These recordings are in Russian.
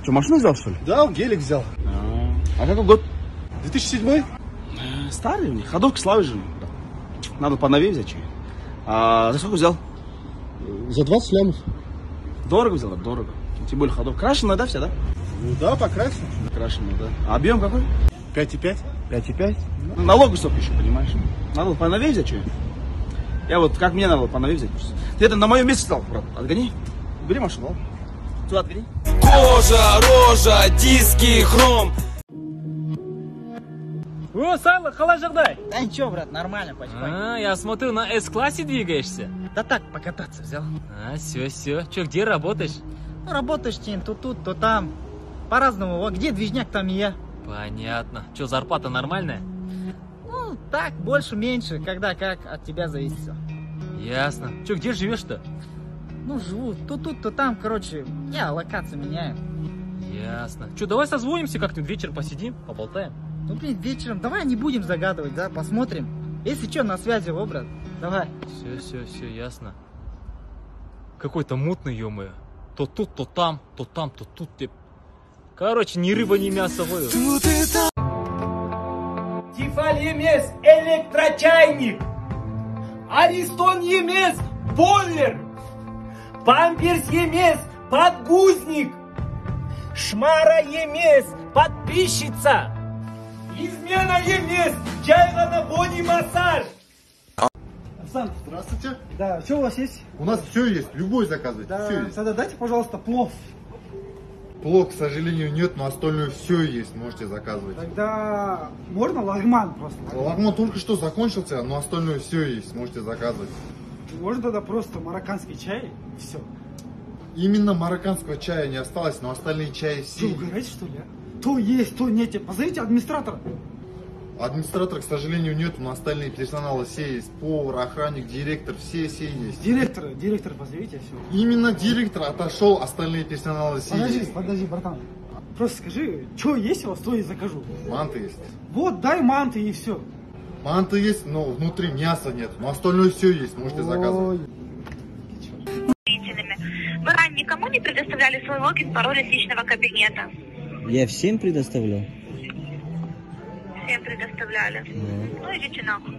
Что, машину взял, что ли? Да, гелик взял. А какой год? 2007? Старый у них. Ходовка славы же. Надо поновее взять. А за сколько взял? За 20 лямов. Дорого взял? Дорого. Тем более ходовка. Крашеная, да, вся, да? Ну да, покрасил. Крашеная, да. А объем какой? 5,5. 5,5? Ну, налог высокий еще, понимаешь? Надо поновее взять, что? Я вот, как мне надо поновее взять. Ты это на моем месте стал, брат. Отгони. Бери машину, ладно? Сюда отгони. Кожа, рожа, диски, хром. О, Сайло, қалай жағдай? Да ничего, брат, нормально, почти. Я смотрю, на С-классе двигаешься. Да так, покататься взял. Все. Че, где работаешь? Ну, работаешь, Тин, то тут, то там. По-разному. Вот где движняк, там и я. Понятно. Че, зарплата нормальная? Ну, так, больше, меньше, когда как, от тебя зависит все. Ясно. Че, где живешь-то? Ну, живу то тут, то там, короче, я локацию меняю. Ясно. Че, давай созвонимся как-нибудь вечером посидим, поболтаем. Ну, блин, вечером, давай не будем загадывать, да, посмотрим. Если что, на связи, о, брат, давай. Все, ясно. Какой-то мутный, ё-моё. То тут, то там, то тут. Короче, ни рыба, ни мясо воют. Тифаль емес электрочайник, Аристон емес бойлер, Памперс емес подгузник, Шмара емес подписчица, измена емес жай ғана боди массаж. Александр, здравствуйте. Да, что у вас есть? У нас все есть, любой заказывайте, Да, все есть. тогда дайте, пожалуйста, плов. Плов, к сожалению, нет, но остальное все есть, можете заказывать. Тогда можно лагман просто? Лагман только что закончился, но остальное все есть, можете заказывать. Можно тогда просто марокканский чай, все. Именно марокканского чая не осталось, но остальные чаи все Что, есть. угораете, что ли? То есть, то нет. Позовите администратора. Администратора, к сожалению, нет, но остальные персоналы все есть. Повар, охранник, директор, все есть. Директора позовите, все. Именно директор отошел, остальные персоналы все есть. Подожди, братан. Просто скажи, что есть у вас, то и закажу. Манты есть. Вот, дай манты и все. Манты есть, но внутри мяса нет. Но остальное все есть, можете заказывать. Вы ранее никому не предоставляли свой логин, пароль из личного кабинета? Я всем предоставлял. Всем предоставляли. Ну идите нахуй.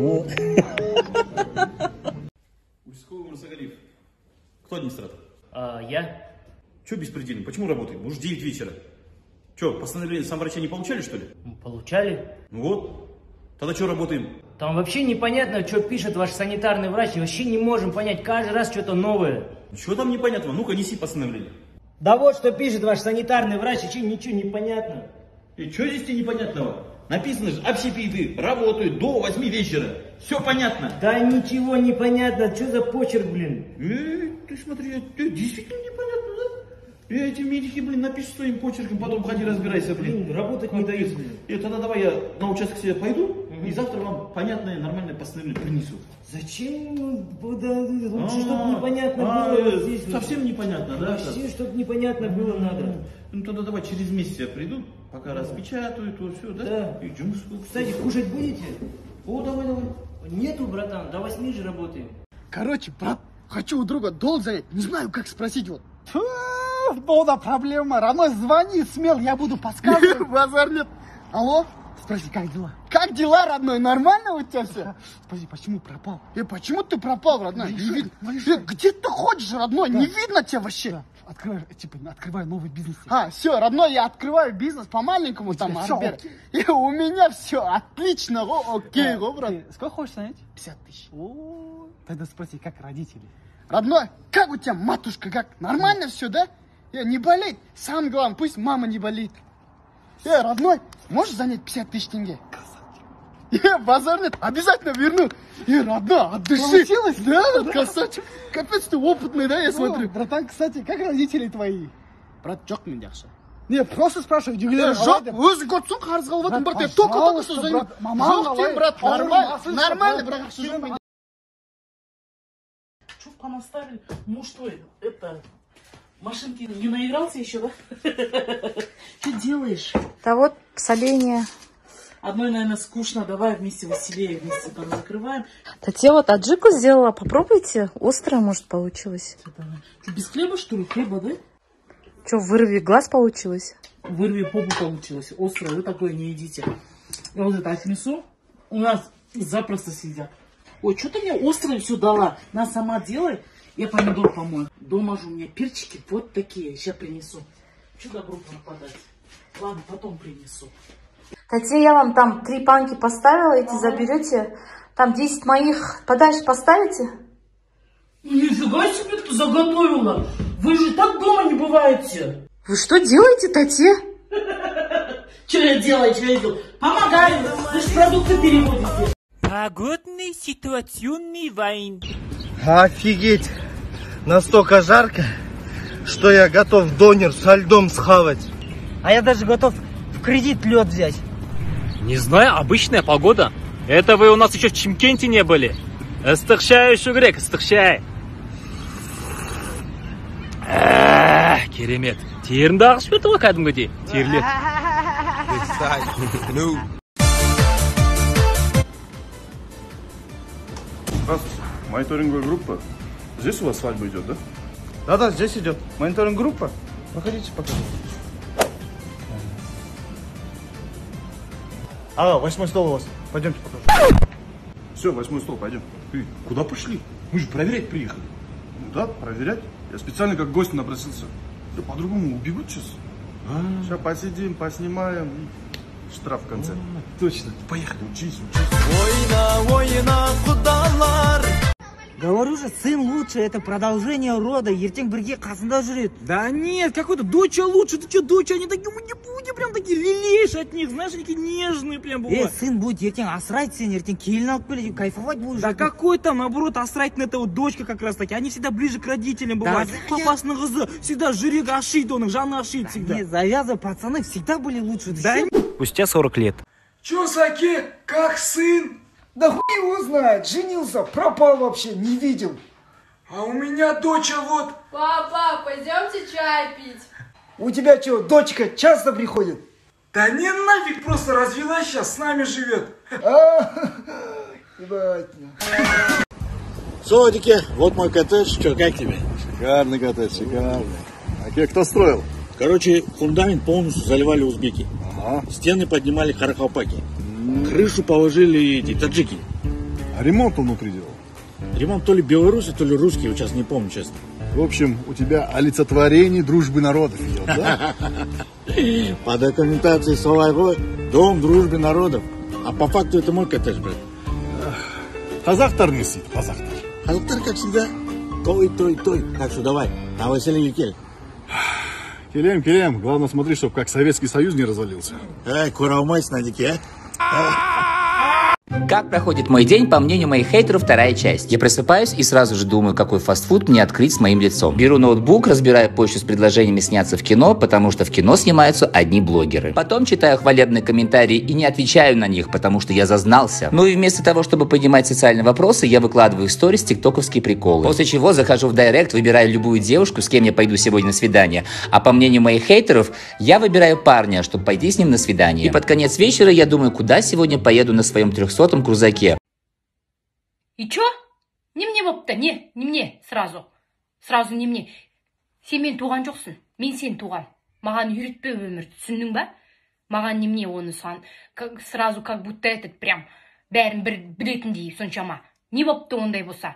Участковый Мурсагалиев. Кто администратор? Я. Че беспредельно? Почему работаем? Уже 9 вечера. Че, постановление сам врача не получали, что ли? Получали. Ну вот. Тогда что работаем? Там вообще непонятно, что пишет ваш санитарный врач. И вообще не можем понять, каждый раз что-то новое. Чего там непонятного? Ну-ка, неси постановление. Да вот что пишет ваш санитарный врач, и ничего не понятно. И что здесь тебе непонятного? Написано же, общепиты работают до 8 вечера. Все понятно. Да ничего не понятно, что за почерк, блин? Ты смотри, ты действительно непонятно, да? Эти медики, блин, напишут своим почерком, потом ходи разбирайся, блин. Работать не дают, блин. Тогда давай я на участок себе пойду, и завтра вам понятное, нормальное постановление принесу. Зачем? Да, лучше, чтобы непонятно было здесь. Совсем непонятно, да? Вообще, чтобы непонятно было надо. Ну тогда давай через месяц я приду, пока распечатаю, то все, да? Да. Идем. Кстати, кушать будете? О, давай. Нету, братан, до 8 же работаем. Короче, брат, хочу у друга долг занять. Не знаю, как спросить вот. Ну да, проблема. Родной, звони смел, я буду подсказывать. Базар нет. Алло? Спроси, как дела? Как дела, родной? Нормально у тебя все? Спроси, почему пропал? Почему ты пропал, родной? Не видно. Где ты ходишь, родной? Не видно тебя вообще. Открываю новый бизнес. Все, родной, я открываю бизнес по-маленькому там. И у меня все отлично. Окей, брат. Сколько хочешь занять? 50 тысяч. Тогда спроси, как родители? Родной, как у тебя матушка, как? Нормально все, да? Не болеть. Самое главное, пусть мама не болит. Родной, можешь занять 50 тысяч тенге? Базар нет, обязательно верну. Родной, от души. Получилось? Да, красавчик. Капец, ты опытный, да, я смотрю. Братан, кстати, как родители твои? Брат, жоқ мен жақсы. Не, просто спрашиваю. Жоқ, өзі көтсің қарыз қалып отырмын, брат. Только что займет. Жоқ деймін, брат, нормально, бірақ ақша жоқ менде. Что понаставили? Ну что это? Машинки не наигрался еще, да? Что делаешь? Да вот, соленье. Одной, наверное, скучно. Давай вместе веселее, вместе там закрываем. Да те вот аджику сделала, попробуйте. Острое, может, получилось. Что, без хлеба, что ли? Хлеба, да? Что, вырви глаз получилось? Вырви попу получилось. Острое, вы такое не едите. Я вот это отнесу. У нас запросто съедят. Ой, что ты мне острое все дала? На, сама делай. Я помидор помою. Дома же у меня перчики вот такие. Сейчас принесу. Что добро пропадать? Ладно, потом принесу. Татья, я вам там 3 панки поставила, эти заберете. Там 10 моих подальше поставите? Нифига себе ты заготовила. Вы же так дома не бываете. Вы что делаете, Татья? Что я делаю, Помогаю. Вы же продукты переводите. Погодный ситуационный вайн. Офигеть. Настолько жарко, что я готов донер со льдом схавать. А я даже готов в кредит лед взять. Не знаю, обычная погода. Это вы у нас еще в Чимкенте не были. Ыстықшай еще грек, ыстықшай. Керемет. Терімді ағышып өті ғой кәдімгідей. Терлет. Здравствуйте. Мониторинговая группа. Здесь у вас свадьба идет, да? Да, здесь идет. Мониторинг группа. Проходите, покажу. 8-й стол у вас. Пойдемте покажу. Все, 8-й стол, пойдем. Ты куда пошли? Мы же проверять приехали. Ну да, проверять. Я специально как гость напросился. Да по-другому убегут сейчас. Сейчас посидим, поснимаем. И штраф в конце. Точно. Поехали, учись. Говорю же, сын лучше, это продолжение рода. Ертең бірге қасында жүреді. Да нет, какой-то доча лучше. Ты что, доча, они такие муди-буди, прям такие лелеешь от них, знаешь, они такие нежные прям бывают. Сын будет ертең асырайды сені, ертең келін алып келеді, кайфовать будешь. Да какой там, наоборот, асырайтын это вот дочка как раз таки. Они всегда ближе к родителям бывают. Папасының қызы всегда жүрегі ашиды, оның жаны ашиды всегда. Не, завязывай, пацаны всегда были лучше. Да? Спустя 40 лет. Чё, Саке, как сын? Да хуй его знает, женился, пропал вообще, не видел. А у меня доча вот. Папа, пойдемте чай пить. У тебя что, дочка часто приходит? Да не нафиг, просто развелась сейчас, с нами живет. Содики, вот мой коттедж, что, как тебе? Шикарный коттедж, шикарный. А тебе кто строил? Короче, фундамент полностью заливали узбеки. Ага. Стены поднимали карахалпаки. Крышу положили эти таджики. А ремонт он внутри делал? Ремонт то ли белорусский, то ли русский, сейчас не помню, честно. В общем, у тебя олицетворение дружбы народов идет, да? По документации Соловой, дом дружбы народов. А по факту это мой коттедж, брат. Казахтар неси, казахтар. Казахтар, как всегда, той. Так что давай, на веселье кель. Келем. Главное, смотри, чтобы как Советский Союз не развалился. Эй, курамайся на дике, а? Как проходит мой день, по мнению моих хейтеров, вторая часть. Я просыпаюсь и сразу же думаю, какой фастфуд мне открыть с моим лицом. Беру ноутбук, разбираю почту с предложениями сняться в кино, потому что в кино снимаются одни блогеры. Потом читаю хвалебные комментарии и не отвечаю на них, потому что я зазнался. Ну и вместо того, чтобы поднимать социальные вопросы, я выкладываю в сторис тиктоковские приколы. После чего захожу в директ, выбираю любую девушку, с кем я пойду сегодня на свидание. А по мнению моих хейтеров, я выбираю парня, чтобы пойти с ним на свидание. И под конец вечера я думаю, куда сегодня поеду на своем 300-м крузаке. И чё? Не мне бопта, не мне сразу. Сразу не мне. Сен мен туған жоқсың, мен сен туған. Маған үйретпе өмірді, түсіндің ба? Маған не мне оны сразу как будто этот прям бәрін білетіндей соншама. Не бопты ондай болса?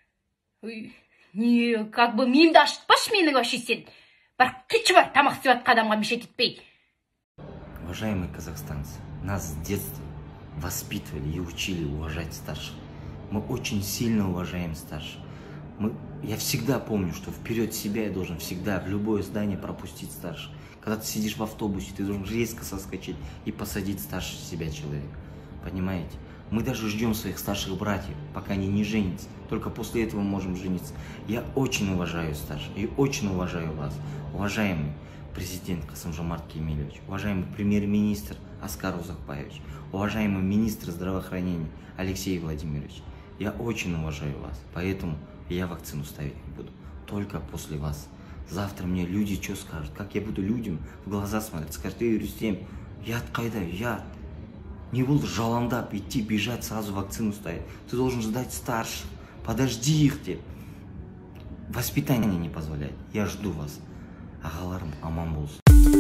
Не, как бы миымды ашытпашы менің вообще сен. Бір кетші бар, тамақ істеп атқан адамға мешет етпей. Уважаемые казахстанцы, нас с детства воспитывали и учили уважать старших. Мы очень сильно уважаем старших. Я всегда помню, что вперед себя я должен всегда в любое здание пропустить старших. Когда ты сидишь в автобусе, ты должен резко соскочить и посадить старше себя человека. Понимаете? Мы даже ждем своих старших братьев, пока они не женятся. Только после этого мы можем жениться. Я очень уважаю старших и очень уважаю вас. Уважаемый президент Касым-Жомарт Кемелевич, уважаемый премьер-министр Аскар Узакбаевич, уважаемый министр здравоохранения Алексей Владимирович, я очень уважаю вас, поэтому я вакцину ставить не буду, только после вас. Завтра мне люди что скажут, как я буду людям в глаза смотреть, скажут: эй, Рустем, яд қайда, яд. Не буду жаландап, идти, бежать, сразу вакцину ставить. Ты должен ждать старших, подожди их тебе. Воспитание не позволяет, я жду вас. ағаларым аман болсын.